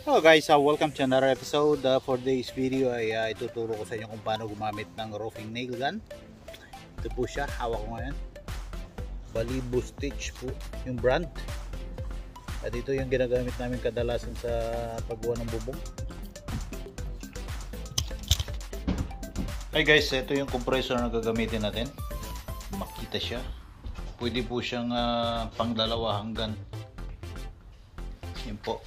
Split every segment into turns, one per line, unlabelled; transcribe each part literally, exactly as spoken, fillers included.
Hello guys, uh, welcome to another episode. Uh, for today's video ay uh, ituturo ko sa inyo kung paano gumamit ng roofing nail gun. Ito po siya, hawak ko ngayon. Balibo Stitch po yung brand. At ito yung ginagamit namin kadalasan sa paggawa ng bubong. Hi guys, ito yung compressor na gagamitin natin. Makita siya. Pwede po siyang uh, pangdalawa hanggan. Yun po.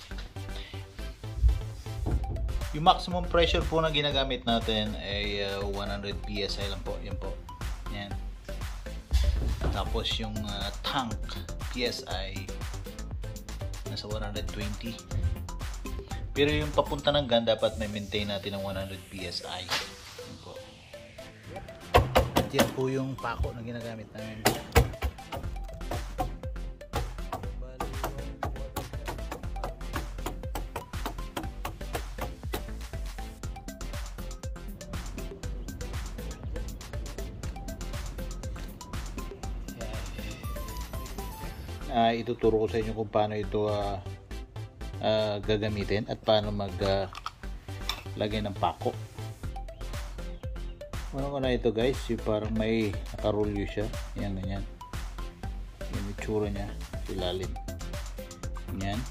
Yung maximum pressure po na ginagamit natin ay uh, one hundred P S I lang po. Yan po. Yan. Tapos yung uh, tank P S I nasa one hundred twenty. Pero yung papunta ng gun dapat may maintain natin ng one hundred P S I. Yan po. At yan po yung pako na ginagamit namin. Uh, ituturo ko sa inyo kung paano ito uh, uh, gagamitin at paano mag uh, lagay ng pako. Ano ko na ito guys, yung parang may nakarolyo siya. Yan, ganyan. Yung itsura niya, ilalim. Yan.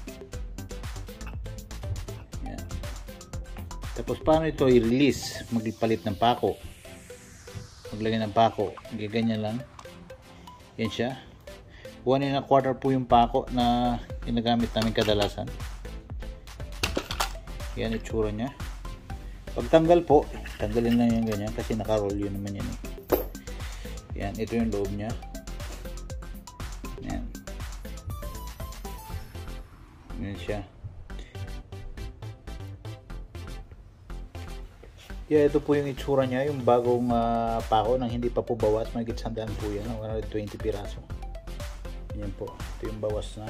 Yan. Tapos paano ito i-release, magpalit ng pako. Maglagay ng pako. Ganyan lang. Yan siya. One and a quarter po yung pako na ginagamit namin kadalasan. Yan yung tsura nya. Pagtanggal po, tanggalin lang yung ganyan kasi nakaroll yun naman yan eh. Yan, ito yung loob nya. Yan. Yan siya. Yeah, ito po yung itsura nya, yung bagong uh, pako nang hindi pa po bawas. Magigit sandaan po yan, one hundred twenty piraso. Yan po, ito yung bawas na.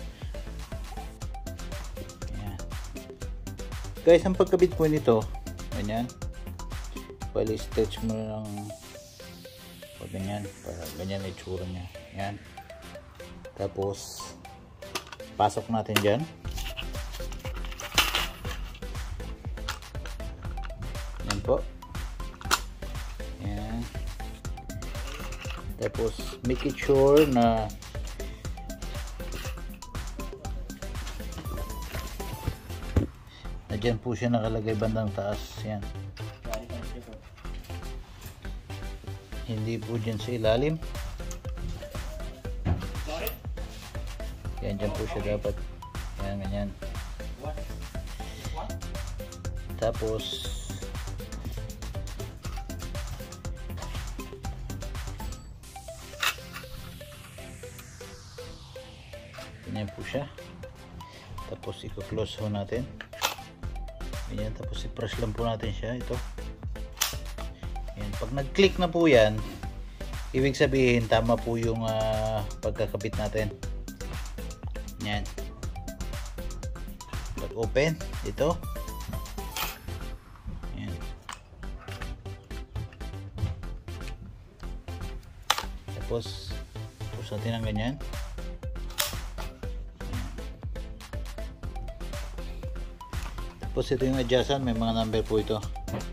Yan. Guys, ang pagkabit po nito, ganyan. Bali, stretch mo lang o ganyan, para ganyan yung itsura niya. Yan. Tapos, pasok natin dyan. Yan po. Yan. Tapos, make it sure na dyan po siya nakalagay bandang taas. Yan. Hindi po dyan sa ilalim. Yan, dyan po siya dapat. Yan, ganyan. Tapos ganyan po siya. Tapos i-close ho natin. Ayan, tapos i-press lang po natin siya ito. Ayan, pag nag-click na po yan, ibig sabihin tama po yung uh, pagkakabit natin. Ayan. Pag open, ito. Ayan. Tapos push natin ang ganyan. Tapos ito yung adjustan, may mga number po ito.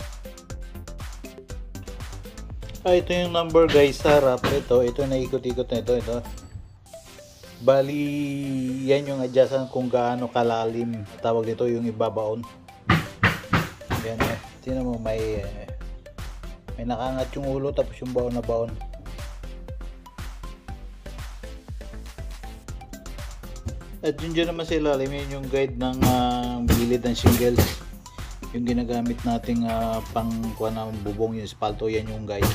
Ah, ito yung number guys sa harap. Ito, ito na ikot-ikot na ito, ito. Bali, yan yung adjustan kung gaano kalalim. Tawag dito yung ibabaon. Yan eh. Tingnan mo, may eh, may nakangat yung ulo tapos yung baon na baon. At yun dyan naman sa ilalim, yun yung guide ng uh, gilid ng shingles. Yung ginagamit nating uh, pang kuha ng bubong, yung espalto, yan yung guide.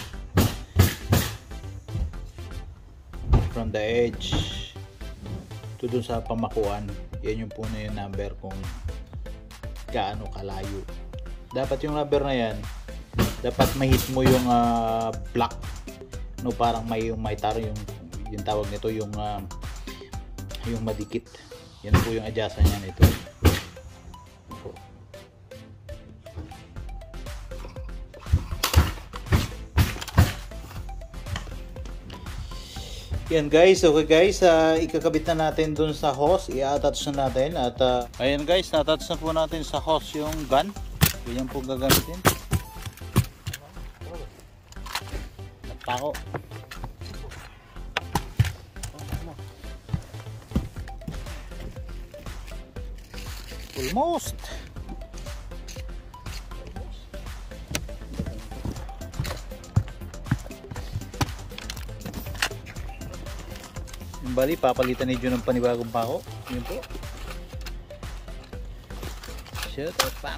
From the edge to dun sa pamakuan, yan yung po na yung number kung gaano kalayo. Dapat yung number na yan, dapat mahit mo yung uh, block. No, parang may yung may taro yung, yung tawag nito, yung uh, yung madikit. Yan po yung adjustan niya nito. Yan guys, okay guys, uh, ikakabit na natin dun sa hose, i-attach na natin at uh, ayan guys, na-attach na po natin sa hose yung gun. Yan po gagamitin. Napako. Almost. Yung bali, papalitan ni Jun ng panibagong pako. Yun po. Shoot or pam.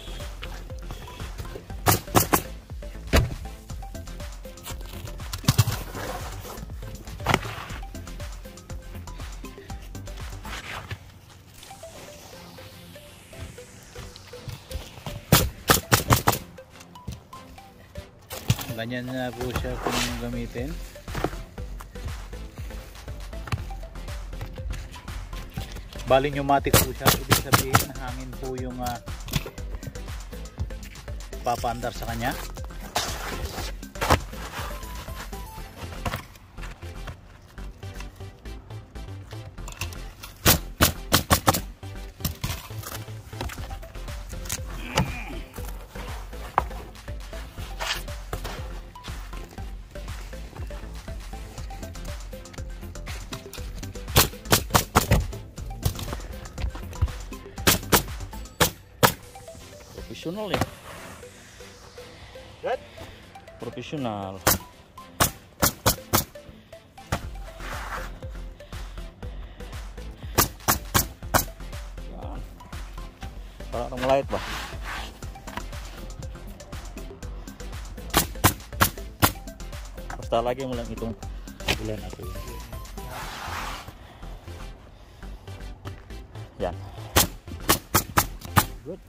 Ganyan na po siya kung gamitin. Bali pneumatic po siya, ibig sabihin hangin po yung uh, papaandar sa kanya.
Profesional ya.
Good?
Profesional. Yan. Parang melight ba? Basta lagi mo lang itong ulan ako. Yan. Good.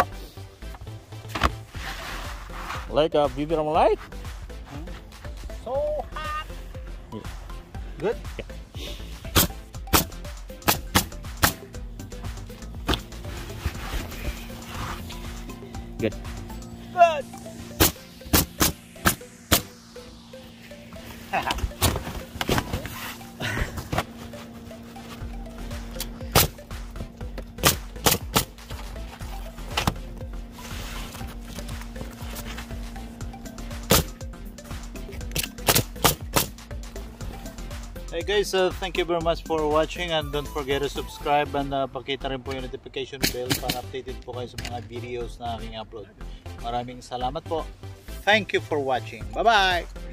Like a bibir mo light.
So hot.
Yeah.
Good?
Yeah. Good.
Good. Hey guys, uh, thank you very much for watching and don't forget to subscribe and uh, pakita rin po yung notification bell para updated po kayo sa mga videos na aking upload. Maraming salamat po. Thank you for watching. Bye bye!